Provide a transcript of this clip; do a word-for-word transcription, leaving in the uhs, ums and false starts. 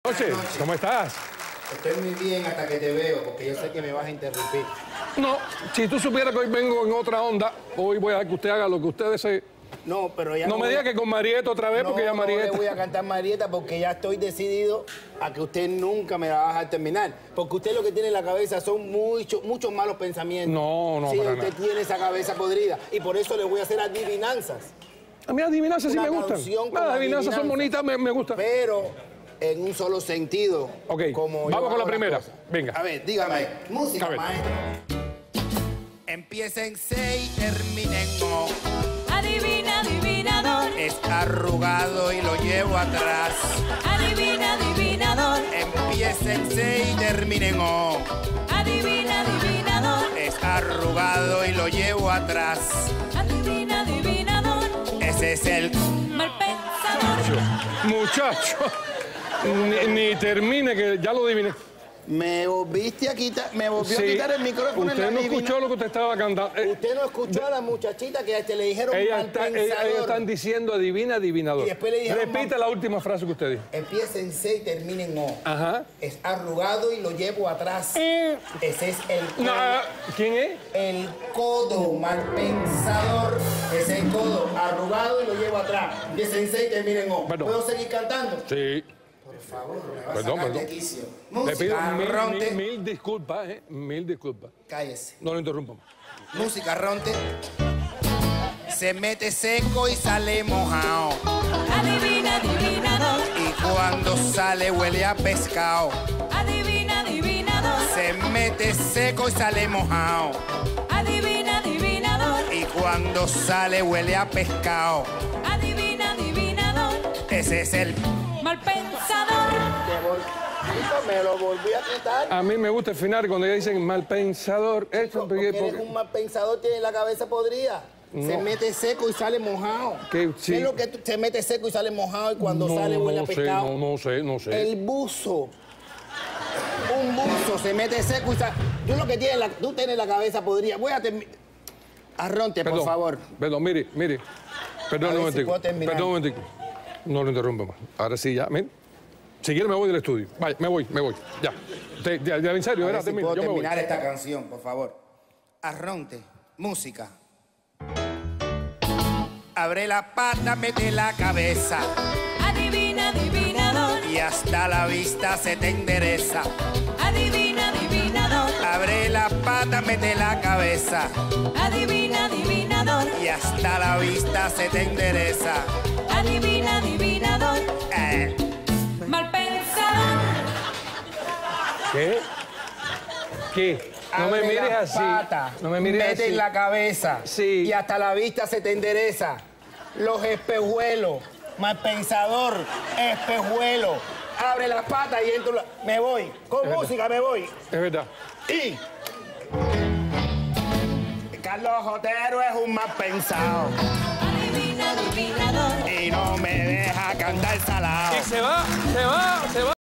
Noche, ¿cómo estás? Estoy muy bien hasta que te veo, porque yo sé que me vas a interrumpir. No, si tú supieras que hoy vengo en otra onda, hoy voy a que usted haga lo que usted desee. No, pero ya no, no me diga que con Marieta otra vez, no, porque ya Marieta... No le voy a cantar Marieta porque ya estoy decidido a que usted nunca me la va a dejar terminar. Porque usted lo que tiene en la cabeza son muchos muchos malos pensamientos. No, no, sí, para usted nada. tiene esa cabeza podrida. Y por eso le voy a hacer adivinanzas. A mí adivinanzas sí Una me gustan. canción con Las adivinanzas son bonitas, me, me gustan. Pero en un solo sentido. Ok, como vamos con la primera. Venga. A ver, dígame. Música, A ver. maestro. Empieza en C y termina en O. Adivina, adivinador. Es arrugado y lo llevo atrás. Adivina, adivinador. Empieza en C y termina en O. Adivina, adivinador. Es arrugado y lo llevo atrás. Adivina, adivinador. Ese es el... Mal pensador. Muchacho, ni, ni termine, que ya lo adiviné. Me volviste a quitar, me volvió Sí, a quitar el micrófono. usted en la no adivina- escuchó lo que usted estaba cantando. Eh, Usted no escuchó a la muchachita que te le dijeron ella mal está- ella- pensador. ellos están diciendo adivina, adivinador. Y después le dijeron Repita mal- la última frase que usted dijo. Empieza en C y termina en O. Ajá. Es arrugado y lo llevo atrás. Ese es el codo. No, ¿quién es? El codo, mal pensador. Es el codo, arrugado y lo llevo atrás. Empieza en C y termina en O. Perdón. ¿Puedo seguir cantando? Sí. Por favor, me va a Perdón, sacar de perdón. quicio. Le pido Música, mil, ronte. mil, mil disculpas, ¿eh? Mil disculpas. Cállese. No lo interrumpa más. Música, ronte. Se mete seco y sale mojado. Adivina, adivinador. Y cuando sale huele a pescado. Adivina, adivinador. Se mete seco y sale mojado. Adivina, adivinador. Y cuando sale huele a pescado. Adivina, adivinador. Ese es el... Mal pensador. Me lo volví a quitar. A mí me gusta el final cuando ya dicen mal pensador. Eso, Porque porque- eres un mal pensador, tiene la cabeza podrida. Se No. mete seco y sale mojado. Que sí. ¿Qué es lo que tú- se mete seco y sale mojado y cuando no, sale huele no a sé, pescado? no, no sé, no sé. El buzo. Un buzo se mete seco y sale... Tú lo que tienes, la... tú tienes la cabeza podrida. Voy a terminar... Arronte, por Perdón, favor. Perdón, mire, mire. Perdón A un ver si momentico. puedo terminar. Perdón un momentico. No lo interrumpa más. Ahora sí, ya. Ven. Si quiere me voy del estudio. Vaya, me voy, me voy. Ya. Te- ya, ya, en serio, A ¿verdad? ver si Termino, puedo yo me voy. terminar esta canción, por favor. Arronte, música. Abre la pata, mete la cabeza Adivina, adivinador. y hasta la vista se te endereza. Adivina, adivinador. Abre la pata, mete la cabeza Adivina, adivinador. y hasta la vista se te endereza. Adivina, adivinador. Eh, Mal pensador. ¿Qué? ¿Qué? No me abre mires la así. pata, No me mires mete así. en la cabeza Sí. y hasta la vista se te endereza. Los espejuelos, mal pensador, espejuelo. Abre las patas y entro. la- Me voy. Con Es música me voy. Es verdad. Y Carlos Otero es un mal pensado Adivina, adivinador. y no me deja cantar salado. Y se va, se va, se va.